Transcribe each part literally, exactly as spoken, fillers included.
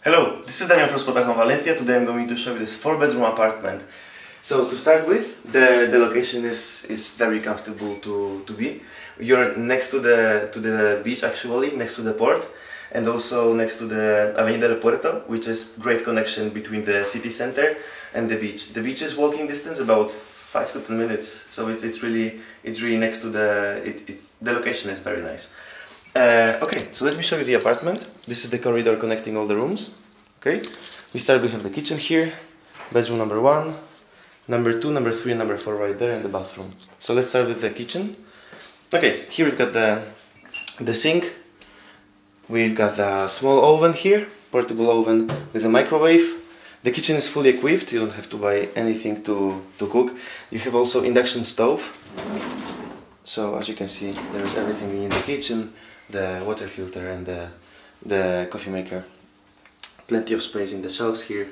Hello, this is Damian from Spotahome, Valencia. Today I'm going to show you this four bedroom apartment. So to start with, the, the location is, is very comfortable to, to be. You're next to the, to the beach actually, next to the port, and also next to the Avenida del Puerto, which is great connection between the city center and the beach. The beach is walking distance about five to ten minutes, so it's, it's really it's really next to the, it, it's, the location is very nice. Uh, okay, so let me show you the apartment. This is the corridor connecting all the rooms. Okay, we start, we have the kitchen here, bedroom number one, number two, number three, and number four right there, and the bathroom. So let's start with the kitchen. Okay, here we've got the, the sink, we've got the small oven here, portable oven with a microwave. The kitchen is fully equipped, you don't have to buy anything to, to cook. You have also induction stove. So as you can see, there is everything in the kitchen, the water filter and the, the coffee maker. Plenty of space in the shelves here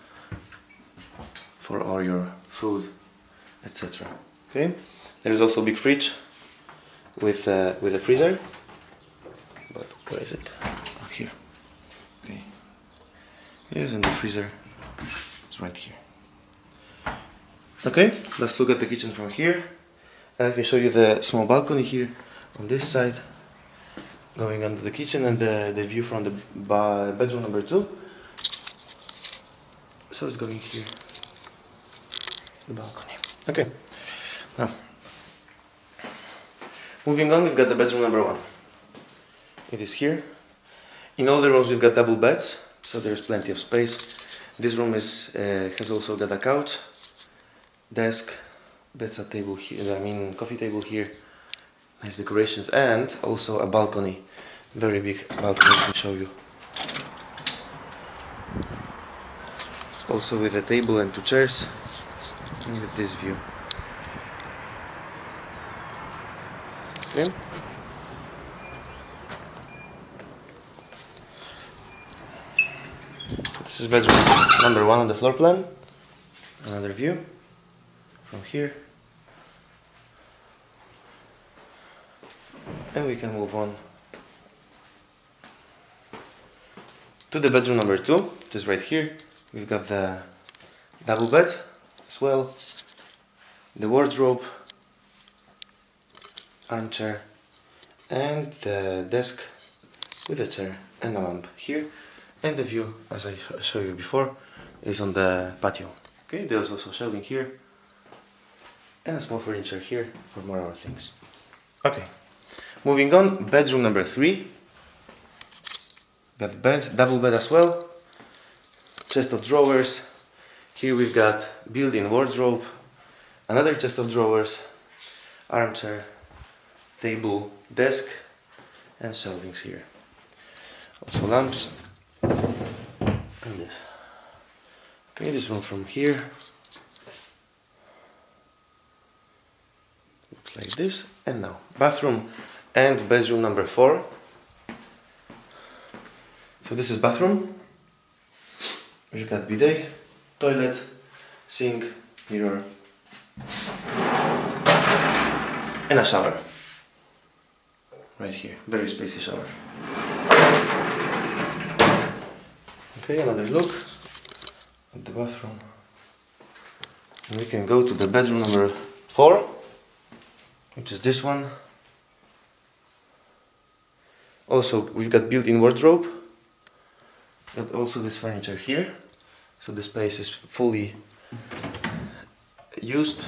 for all your food, et cetera. Okay, there is also a big fridge with uh, with a freezer. But where is it? Oh, here. Okay. Yes, and the freezer is right here. Okay, let's look at the kitchen from here. And let me show you the small balcony here on this side, going under the kitchen, and the, the view from the bedroom number two. So it's going here, the balcony. Okay, now moving on, we've got the bedroom number one. It is here. In all the rooms we've got double beds, so there's plenty of space. This room is uh, has also got a couch, desk, bedside table here, I mean coffee table here, nice decorations, and also a balcony, very big balcony. Let me show you. Also with a table and two chairs, and with this view. Okay. So this is bedroom number one on the floor plan. Another view from here. And we can move on to the bedroom number two, which is right here. We've got the double bed as well, the wardrobe, armchair, and the desk with a chair and a lamp here. And the view, as I sh showed you before, is on the patio. Okay, there's also shelving here, and a small furniture here for more other things. Okay, moving on, bedroom number three. Got bed, double bed as well, chest of drawers. Here we've got built-in wardrobe, another chest of drawers, armchair, table, desk, and shelvings here. Also lamps, and this. Okay, this room from here looks like this. And now, bathroom and bedroom number four. So this is bathroom. We've got bidet, toilet, sink, mirror, and a shower. Right here, very spacious shower. Okay, another look at the bathroom. And we can go to the bedroom number four, which is this one. Also, we've got built-in wardrobe, but also this furniture here. So the space is fully used.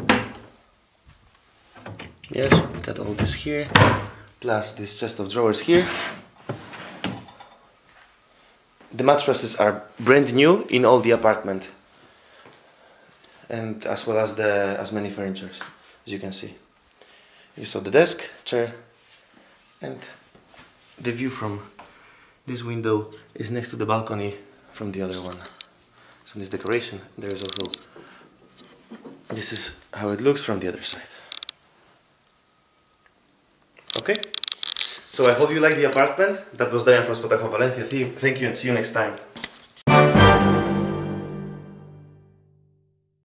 Yes, we got all this here, plus this chest of drawers here. The mattresses are brand new in all the apartment, and as well as the as many furnitures, as you can see. You saw the desk, chair, and the view from this window is next to the balcony from the other one. So this decoration, there is also, this is how it looks from the other side. Okay, so I hope you like the apartment. That was Damian from Spotahome, Valencia. Thank you and see you next time.